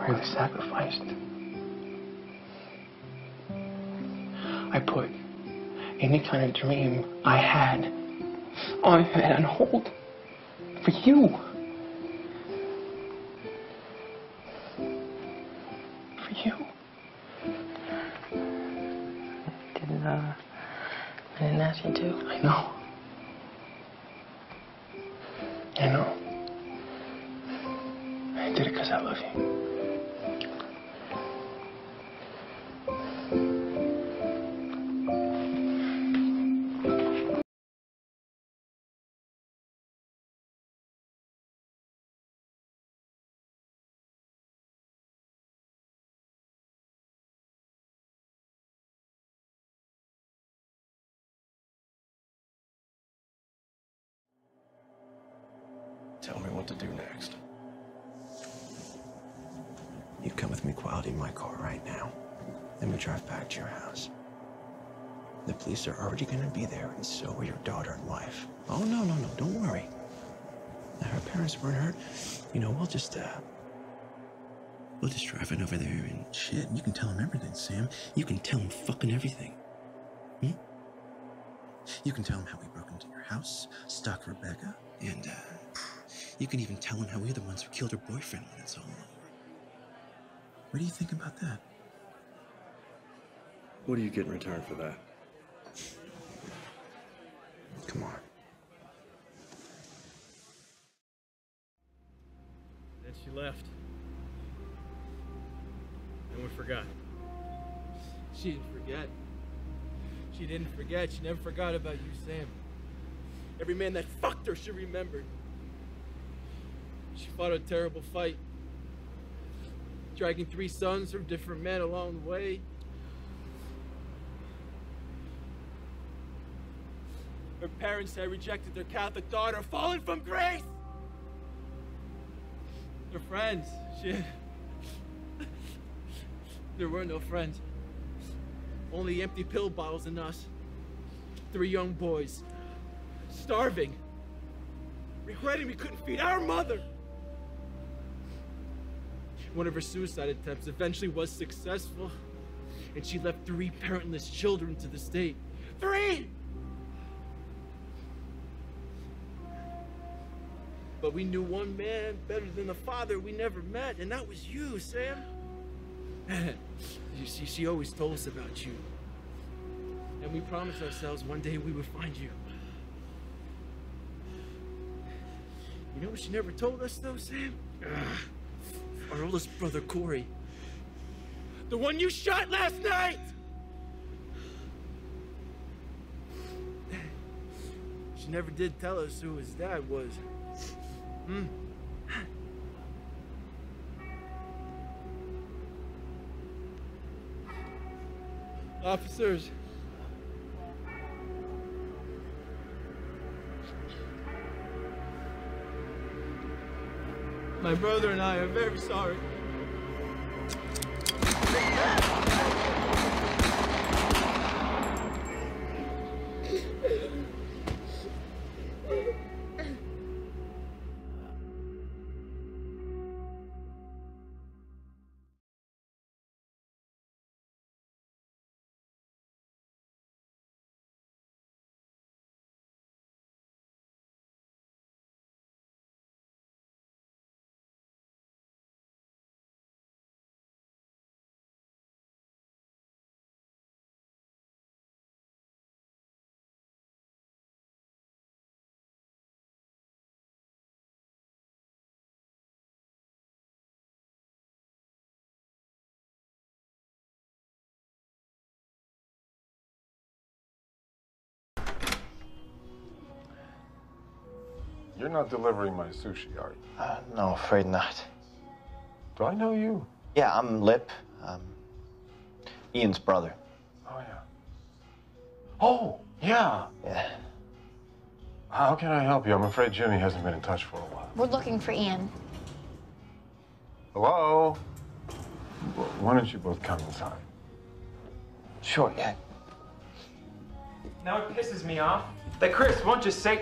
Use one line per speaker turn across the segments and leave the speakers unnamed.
the sacrificed. I put any kind of dream I had on hold for you. For you.
I didn't ask you to.
I know. I know. I did it because I love you.
Tell me what to do next. You come with me quietly in my car right now. Then we drive back to your house. The police are already gonna be there, and so are your daughter and wife. Oh, no, don't worry. Now, her parents weren't hurt. You know, we'll just drive it over there and shit. You can tell them everything, Sam. You can tell them fucking everything. You can tell them how we broke into your house, stalked Rebecca, and, you can even tell them how we're the ones who killed her boyfriend when it's all over. What do you think about that?
What do you get in return for that?
Come on.
Then she left. And we forgot. She didn't forget. She didn't forget. She never forgot about you, Sam. Every man that fucked her, she remembered. She fought a terrible fight, dragging 3 sons from different men along the way. Her parents had rejected their Catholic daughter, fallen from grace. Their friends, there were no friends. Only empty pill bottles and us. 3 young boys, starving, regretting we couldn't feed our mother. One of her suicide attempts eventually was successful, and she left 3 parentless children to the state. 3! But we knew one man better than the father we never met, and that was you, Sam. You see, she always told us about you. And we promised ourselves one day we would find you. You know what she never told us, though, Sam? Our oldest brother, Corey. The one you shot last night! She never did tell us who his dad was. Officers. My brother and I are very sorry.
You're not delivering my sushi, are you?
No, afraid not.
Do I know you?
Yeah, I'm Lip. Ian's brother.
Oh, yeah. Oh, yeah.
Yeah.
How can I help you? I'm afraid Jimmy hasn't been in touch for a while.
We're looking for Ian.
Hello? Why don't you both come inside?
Sure, yeah.
Now it pisses me off that Chris won't just say...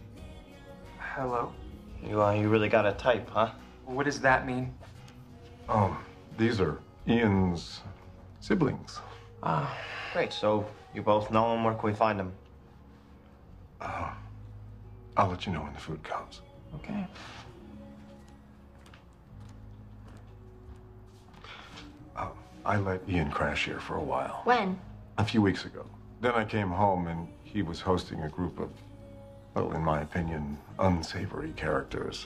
Hello?
You really got a type, huh?
What does that mean?
These are Ian's siblings.
Ah, great. So you both know him. Where can we find him?
I'll let you know when the food comes.
Okay.
I let Ian crash here for a while.
When?
A few weeks ago. Then I came home and he was hosting a group of, well, in my opinion, unsavory characters.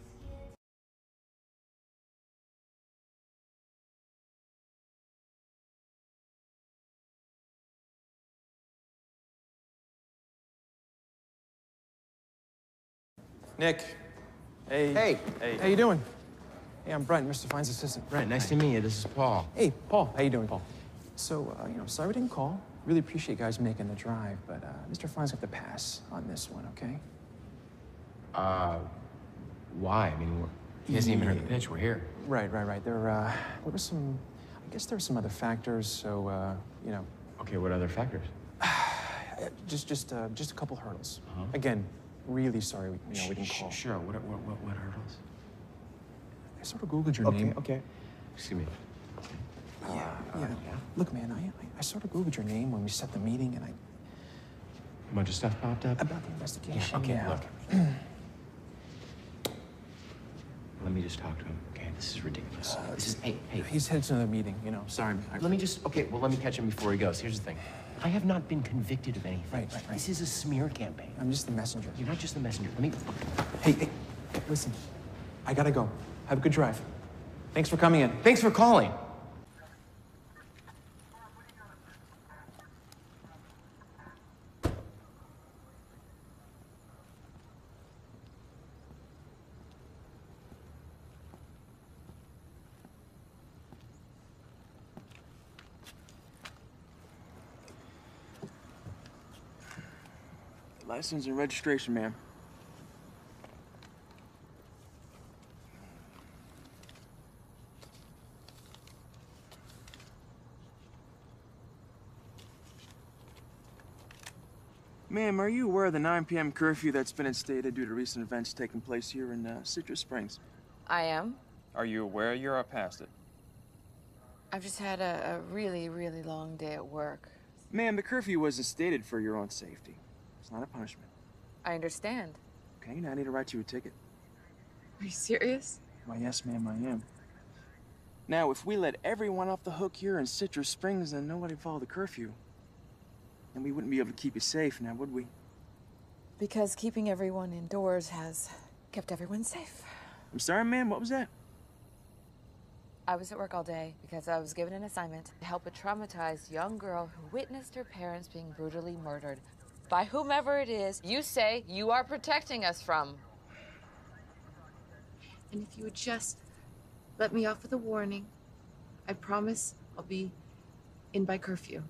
Nick. Hey.
Hey.
How you doing? Hey, I'm Brent, Mr. Fine's assistant.
Brent, nice to meet you. This is Paul.
Hey, Paul. How you doing, Paul? So, sorry we didn't call. Really appreciate you guys making the drive, but Mr. Fine's got the pass on this one, okay?
Why? I mean, he hasn't even heard the pitch. We're here.
Right. There were some, I guess there were some other factors, so,
Okay, what other factors?
just a couple hurdles. Again, really sorry we didn't call.
Sure. What hurdles?
I sort of Googled your name.
Okay. Excuse me.
Yeah. Look, man, I sort of Googled your name when we set the meeting, and
A bunch of stuff popped up?
about the investigation.
Okay,
yeah.
look. Let me just talk to him, okay? This is ridiculous. Hey.
He's headed to another meeting, Sorry, man.
Let me catch him before he goes. Here's the thing. I have not been convicted of anything.
Right.
This is a smear campaign.
I'm just the messenger.
You're not just the messenger.
Hey, listen. I gotta go. Have a good drive. Thanks for coming in.
Thanks for calling.
License and registration, ma'am. Ma'am, are you aware of the 9 p.m. curfew that's been instated due to recent events taking place here in Citrus Springs?
I am.
Are you aware you're up past it?
I've just had a really, really long day at work.
Ma'am, the curfew was instated for your own safety. It's not a punishment.
I understand.
Okay, now I need to write you a ticket.
Are you serious?
Why, yes, ma'am, I am. Now, if we let everyone off the hook here in Citrus Springs, then nobody followed the curfew. And we wouldn't be able to keep you safe now, would we?
Because keeping everyone indoors has kept everyone safe.
I'm sorry, ma'am, what was that?
I was at work all day because I was given an assignment to help a traumatized young girl who witnessed her parents being brutally murdered by whomever it is you say you are protecting us from. And if you would just let me off with a warning, I promise I'll be in by curfew.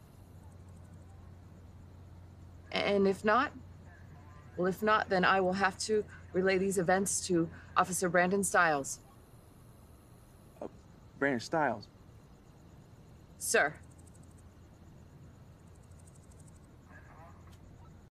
And if not, then I will have to relay these events to Officer Brandon Stiles.
Brandon Stiles?
Sir.